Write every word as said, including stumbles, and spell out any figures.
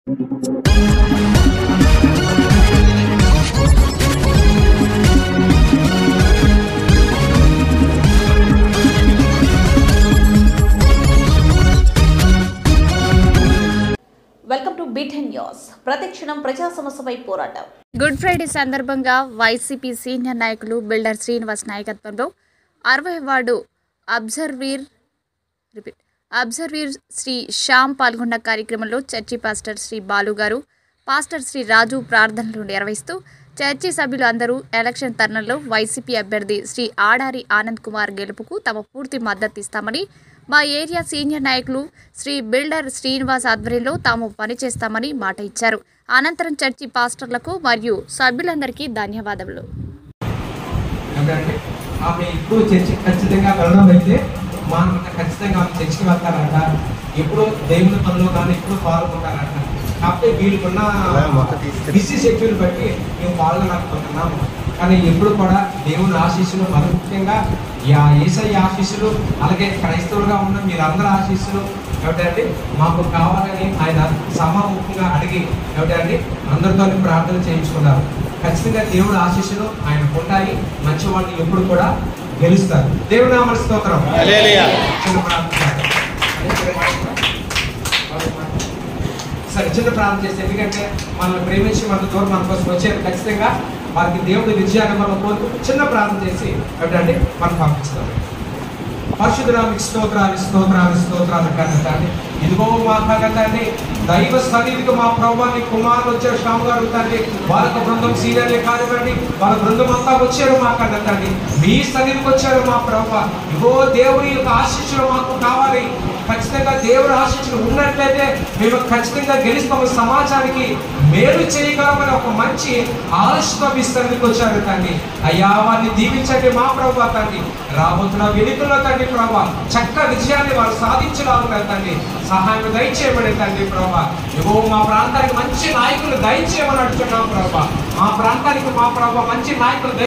Welcome to beaten news. ప్రతిక్షణం ప్రజా సమస్యపై పోరాటం. గుడ్ ఫ్రైడే సందర్భంగా వైసీపీ సీనియర్ నాయకులు బిల్డర్ శ్రీనివాస్ నాయకత్వంలో అరవై ward observer repeat observer Shri Shyam పాల్గొన్న కార్యక్రమంలో చర్చి పాస్టర్ శ్రీ బాలు గారు, పాస్టర్ శ్రీ రాజు ప్రార్థనలు నిర్వహిస్తూ చర్చి సభ్యులు అందరూ ఎలక్షన్ తరుణంలో వైసీపీ అభ్యర్థి శ్రీ ఆడారి ఆనంద్ కుమార్ గెలుపుకు తమ పూర్తి మద్దతు ఇస్తామని, మా ఏరియా సీనియర్ నాయకులు శ్రీ బిల్డర్ శ్రీనివాస్ ఆధ్వర్యంలో తాము పనిచేస్తామని మాట ఇచ్చారు. అనంతరం చర్చి పాస్టర్లకు మరియు సభ్యులందరికీ ధన్యవాదములు. ఇప్పుడు చర్చి ఖచ్చితంగా వెళ్ళడం అయితే మా ఖచ్చితంగా చర్చికి వెళ్తారంట, ఎప్పుడు దేవుని పనులు కానీ ఎప్పుడు పాల్గొంటారంట. కాకపోతే వీళ్ళకున్న బిజీ షెడ్యూల్ బట్టి మేము పాల్గొనకపోతున్నాము. కానీ ఎప్పుడు కూడా దేవుని ఆశీస్సులు, మరి ముఖ్యంగా యేసయ్య ఆశీస్సులు, అలాగే క్రైస్తవులుగా ఉన్న మీరందరూ ఆశీస్సులు ఏమిటంటే మాకు కావాలని ఆయన సమాముఖంగా అడిగి ఏమిటంటే అందరితో ప్రార్థన చేయించుకున్నారు. ఖచ్చితంగా దేవుడి ఆశీస్సులు ఆయన ఉంటాయి. మంచి వాళ్ళని ఎప్పుడు కూడా గెలుస్తారు. దేవుడి నామమున స్తోత్రం. సరే, చిన్న ప్రార్థన చేస్తే, ఎందుకంటే మనల్ని ప్రేమించి మన దూరం మన కోసం వచ్చారు. ఖచ్చితంగా వారికి దేవుడి విజయాన్ని మనం కోరుతూ చిన్న ప్రార్థన చేసి ఏమిటంటే మనం పంపిస్తాం. పరిశుద్ధురానికి స్తోత్రాలు స్తోత్రాలు స్తోత్రాలు తండ్రి. ఇదిగో మా తండ్రి దైవ సన్నిధికి మా ప్రభువాన్ని కుమారులు వచ్చారు. శ్యామ్ గారు తండ్రి, వాళ్ళ బృందం సీనియర్లే కానివ్వండి, వాళ్ళ బృందం అంతా వచ్చారు మా కన్నా తండ్రి. మీ సన్నిధికి వచ్చారు మా ప్రభువా. ఇదిగో దేవుని యొక్క ఆశీస్సులు మాకు కావాలి. ఖచ్చితంగా దేవుడి ఆశీస్సులు ఉన్నట్లయితే మేము ఖచ్చితంగా గెలుస్తాము. సమాజానికి మేలు చేయగలమని ఒక మంచి ఆలోచన మీ సన్నిధికి వచ్చారు తండ్రి. అయ్యా, వారిని దీవించండి మా ప్రభువా తండ్రి. రాబోతున్న వెలుగులో తండ్రి ప్రభువా చక్క విజయాన్ని వారు సాధించలాగుతారు తండ్రి. సహాయం దయచేయబడే తండ్రి ప్రభా. ఇగో మా ప్రాంతానికి మంచి నాయకులు దయచేయమని అడుగుతున్నాం ప్రభా. మా ప్రాంతానికి మా ప్రభా మంచి నాయకులు